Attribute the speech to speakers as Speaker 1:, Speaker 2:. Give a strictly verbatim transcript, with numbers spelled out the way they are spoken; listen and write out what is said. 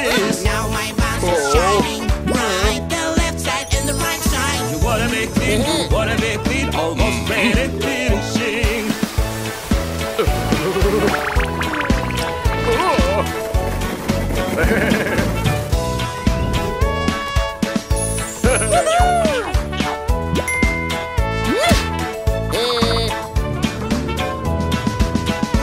Speaker 1: this.
Speaker 2: Now my box is shining bright, the left side and the right side.
Speaker 1: You wanna make me do what